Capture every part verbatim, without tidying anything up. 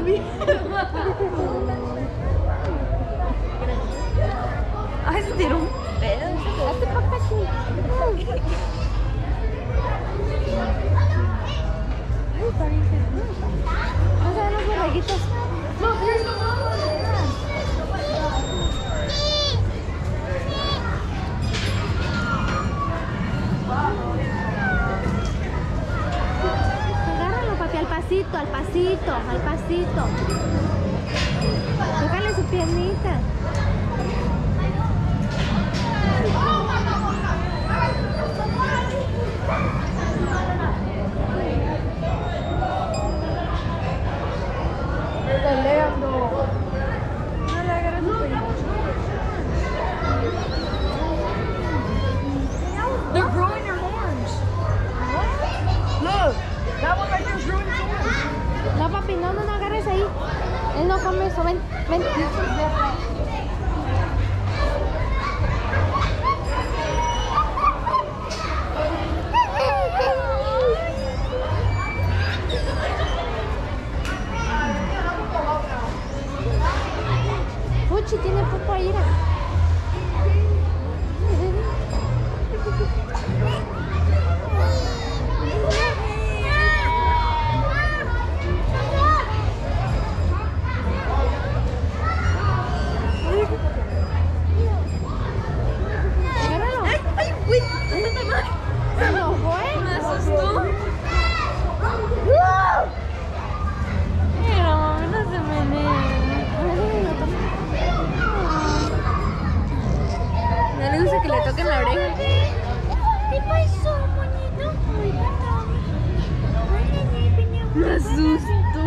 vi. Ay, se tiró un pedo. Hazte papá aquí. Ay, parece. No se ven los borreguitos. No, agárralo, papi, al pasito, al pasito, al pasito. Tócale su piernita. Peleando. No le agarres su piernita. They're growing their horns. Look, that one right there is growing his horns. No, papi, no, no, no agarres ahí. Él no come eso, ven, ven. Puchi, tiene poco ahí. Se enojó, ¿eh? Me asustó. Mira, mami, no se menea. No le gusta que le toquen la oreja. ¿Qué pasó, moñito? Me asustó.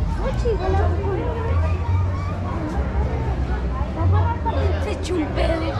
Se echó un pedo.